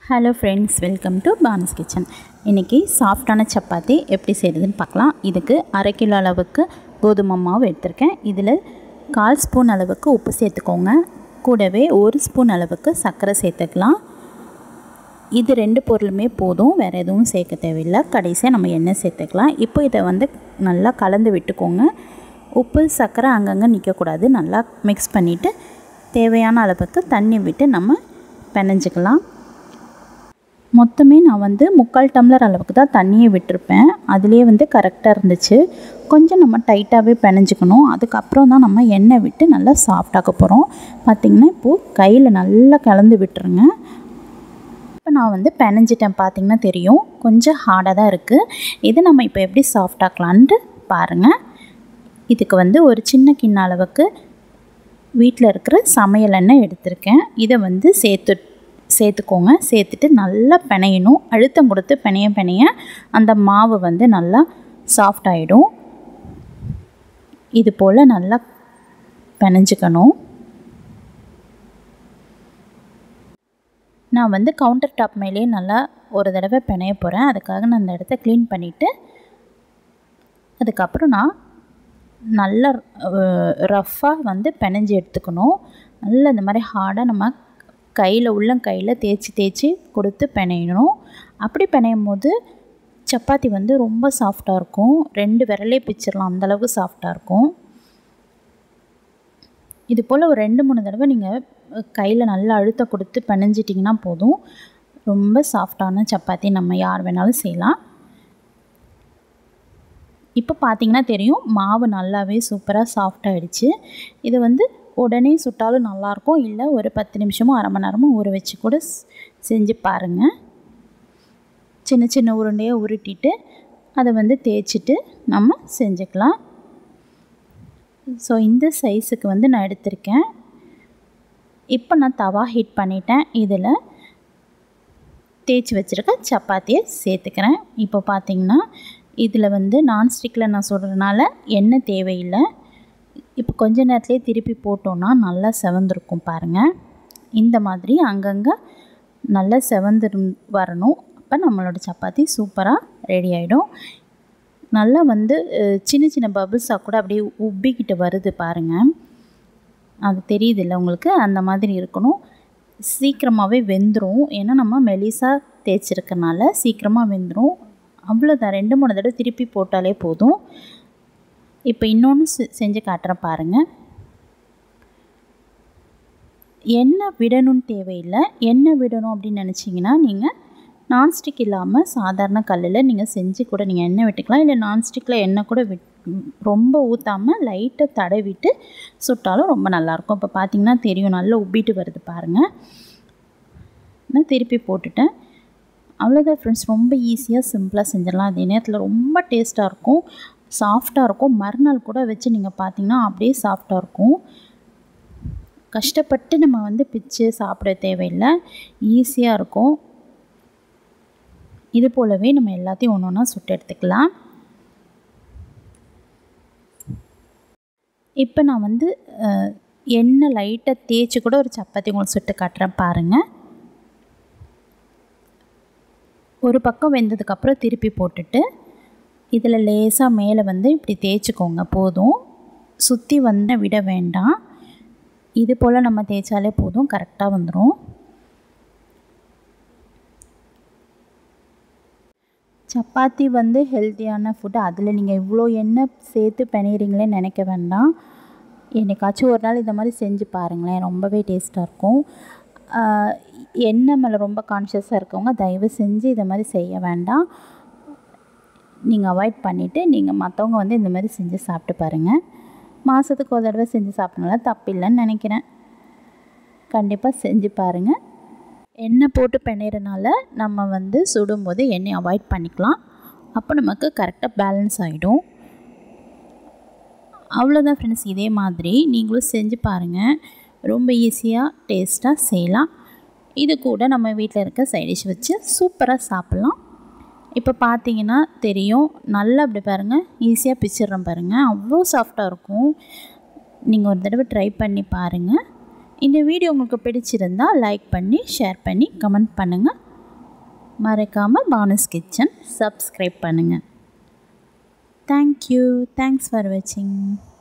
Hello friends, welcome to Bhanu's kitchen. இன்றைக்கி சாஃப்டான சப்பாத்தி எப்படி செய்கிறதுன்னு பார்க்கலாம். இதுக்கு 1/2 கிலோ அளவுக்கு கோதுமை மாவு எடுத்திருக்கேன். இதில் 1/4 ஸ்பூன் அளவுக்கு உப்பு சேர்த்துக்கோங்க. கூடவே 1 ஸ்பூன் அளவுக்கு சர்க்கரை சேர்த்துக்கலாம். இது 2 பொருளுமே போதும், வேறு எதுவும் சேர்க்க தேவையில்லை. கடைசியாக நம்ம எண்ணெய் சேர்த்துக்கலாம். இப்போ இதை நல்லா கலந்து விட்டுக்கோங்க. உப்பு சர்க்கரை அங்கங்கே நிற்கக்கூடாது. நல்லா மிக்ஸ் பண்ணிவிட்டு தேவையான அளவுக்கு தண்ணி விட்டு நம்ம பிணைஞ்சிக்கலாம். மொத்தமே நான் 3/4 டம்ளர் அளவுக்கு தான் தண்ணியை விட்டுருப்பேன். அதுலேயே கரெக்டாக இருந்துச்சு. கொஞ்சம் நம்ம டைட்டாகவே பிணைஞ்சிக்கணும். அதுக்கப்புறம் தான் நம்ம எண்ணெய் விட்டு நல்லா சாஃப்டாக்க போகிறோம். பார்த்திங்கன்னா இப்போது கையில் நல்லா கலந்து விட்டுருங்க. இப்போ நான் பிணைஞ்சிட்டேன். பார்த்திங்கன்னா தெரியும், கொஞ்சம் ஹார்டாக தான் இருக்குது. இதை நம்ம இப்போ எப்படி சாஃப்டாக்கலான்ட்டு பாருங்கள். இதுக்கு ஒரு சின்ன கிண்ண அளவுக்கு வீட்டில் இருக்கிற சமையல் எண்ணெய் எடுத்திருக்கேன். இதை சேர்த்துக்கோங்க. சேர்த்துட்டு நல்லா பிணையணும். அழுத்தம் கொடுத்து பிணைய அந்த மாவு நல்லா சாஃப்ட் ஆகிடும். இது போல் நல்லா பிணைஞ்சிக்கணும். நான் கவுண்டர் டாப் மேலேயே நல்லா ஒரு தடவை பிணைய போகிறேன். அதுக்காக நான் அந்த இடத்த க்ளீன் பண்ணிவிட்டு அதுக்கப்புறம் நான் நல்லா ரஃப்பாக பிணைஞ்சி எடுத்துக்கணும். நல்லா இந்த மாதிரி ஹார்டாக நம்ம உள்ளங்கையில் தேய்ச்சி கொடுத்து பிணையணும். அப்படி பிணையும் போது சப்பாத்தி ரொம்ப சாஃப்டாக இருக்கும். 2 விரலே பிச்சிடலாம், அந்தளவுக்கு சாஃப்டாக இருக்கும். இது போல் ஒரு 2-3 தடவை நீங்கள் கையில் நல்லா அழுத்தம் கொடுத்து பிணைஞ்சிட்டிங்கன்னா போதும். ரொம்ப சாஃப்டான சப்பாத்தி நம்ம யார் வேணாலும் செய்யலாம். இப்போ பார்த்திங்கன்னா தெரியும், மாவு நல்லாவே சூப்பராக சாஃப்டாகிடுச்சு. இது உடனே சுட்டாலும் நல்லாயிருக்கும். இல்லை ஒரு 10 நிமிஷமோ 1/2 மணி நேரமோ ஊற வச்சு கூட செஞ்சு பாருங்கள். சின்ன சின்ன உருண்டையாக உருட்டிட்டு அதை தேய்ச்சிட்டு நம்ம செஞ்சுக்கலாம். ஸோ இந்த சைஸுக்கு நான் எடுத்திருக்கேன். இப்போ நான் தவா ஹீட் பண்ணிட்டேன். இதில் தேய்ச்சி வச்சுருக்க சப்பாத்தியை சேர்த்துக்கிறேன். இப்போ பார்த்திங்கன்னா இதில் நான்ஸ்டிக்கில் நான் சொல்கிறதுனால எண்ணெய் தேவையில்லை. இப்போ கொஞ்ச நேரத்துலேயே திருப்பி போட்டோன்னா நல்லா செவந்திருக்கும். பாருங்கள், இந்த மாதிரி அங்கங்கே நல்லா செவந்து வரணும். அப்போ நம்மளோட சப்பாத்தி சூப்பராக ரெடி ஆகிடும். நல்லா சின்ன சின்ன பபிள்ஸாக கூட அப்படியே உப்பிக்கிட்டு வருது பாருங்கள். அது தெரியுதில்ல உங்களுக்கு? அந்த மாதிரி இருக்கணும். சீக்கிரமாகவே வெந்துடும். ஏன்னா நம்ம மெலிசாக தேய்ச்சிருக்கனால சீக்கிரமாக வெந்துடும். அவ்வளோதான், 2-3 தடவை திருப்பி போட்டாலே போதும். இப்போ இன்னொன்று செஞ்சு காட்டுறேன் பாருங்கள். எண்ணெய் விடணும்னு தேவையில்லை. எண்ணெய் விடணும் அப்படின்னு நினச்சிங்கன்னா நீங்கள் நான்ஸ்டிக் இல்லாமல் சாதாரண கல்லில் நீங்கள் செஞ்சு கூட நீங்கள் எண்ணெய் விட்டுக்கலாம். இல்லை நான்ஸ்டிக்கில் எண்ணெய் கூட ரொம்ப ஊற்றாமல் லைட்டாக தடவிட்டு சுட்டாலும் ரொம்ப நல்லாயிருக்கும். இப்போ பார்த்திங்கன்னா தெரியும், நல்லா உப்பிட்டு வருது பாருங்கள். நான் திருப்பி போட்டுட்டேன். அவ்வளோதான் ஃப்ரெண்ட்ஸ், ரொம்ப ஈஸியாக சிம்பிளாக செஞ்சிடலாம். அதே நேரத்தில் ரொம்ப டேஸ்ட்டாக இருக்கும், சாஃப்டாக இருக்கும். மறுநாள் கூட வச்சு நீங்கள் பார்த்தீங்கன்னா அப்படியே சாஃப்டாக இருக்கும். கஷ்டப்பட்டு நம்ம பிச்சு சாப்பிட தேவையில்லை, ஈஸியாக இருக்கும். இது போலவே நம்ம எல்லாத்தையும் ஒன்று ஒன்றா சுட்டு எடுத்துக்கலாம். இப்போ நான் எண்ணெய் லைட்டாக தேய்ச்சி கூட ஒரு சப்பாத்தி உங்களுக்கு சுட்டு காட்டுறேன் பாருங்கள். ஒரு பக்கம் வெந்ததுக்கப்புறம் திருப்பி போட்டுட்டு இதில் லேசாக மேலே இப்படி தேய்ச்சிக்கோங்க. போதும், சுற்றி விட வேண்டாம். இது போல் நம்ம தேய்ச்சாலே போதும், கரெக்டாக வந்துடும். சப்பாத்தி ஹெல்த்தியான ஃபுட்டு. அதில் நீங்கள் இவ்வளோ எண்ணெய் சேர்த்து பிணையிறீங்களேன்னு நினைக்க வேண்டாம். என்னைக்காச்சும் ஒரு நாள் இந்த மாதிரி செஞ்சு பாருங்களேன், ரொம்பவே டேஸ்ட்டாக இருக்கும். எண்ணெய் மேலே ரொம்ப கான்ஷியஸாக இருக்கவங்க தயவு செஞ்சு இதை மாதிரி செய்ய வேண்டாம். நீங்கள் அவாய்ட் பண்ணிவிட்டு நீங்கள் மற்றவங்க இந்த மாதிரி செஞ்சு சாப்பிட்டு பாருங்கள். மாதத்துக்கு ஒரு தடவை செஞ்சு சாப்பிட்றனால தப்பில்லைன்னு நினைக்கிறேன். கண்டிப்பாக செஞ்சு பாருங்கள். எண்ணெய் போட்டு பிணையிறனால நம்ம சுடும்போது எண்ணெய் அவாய்ட் பண்ணிக்கலாம். அப்போ நமக்கு கரெக்டாக பேலன்ஸ் ஆகிடும். அவ்வளோதான் ஃப்ரெண்ட்ஸ், இதே மாதிரி நீங்களும் செஞ்சு பாருங்கள். ரொம்ப ஈஸியாக டேஸ்ட்டாக செய்யலாம். இது கூட நம்ம வீட்டில் இருக்க சைட் டிஷ் வச்சு சூப்பராக சாப்பிட்லாம். இப்போ பார்த்தீங்கன்னா தெரியும், நல்லா அப்படி பாருங்கள், ஈஸியாக பிச்சிடுறோம் பாருங்கள். அவ்வளோ சாஃப்டாக இருக்கும். நீங்கள் ஒரு தடவை ட்ரை பண்ணி பாருங்கள். இந்த வீடியோ உங்களுக்கு பிடிச்சிருந்தால் லைக் பண்ணி ஷேர் பண்ணி கமெண்ட் பண்ணுங்கள். மறக்காமல் பானுஸ் கிச்சன் சப்ஸ்கிரைப் பண்ணுங்கள். தேங்க்யூ. தேங்க்ஸ் ஃபார் வாட்சிங்.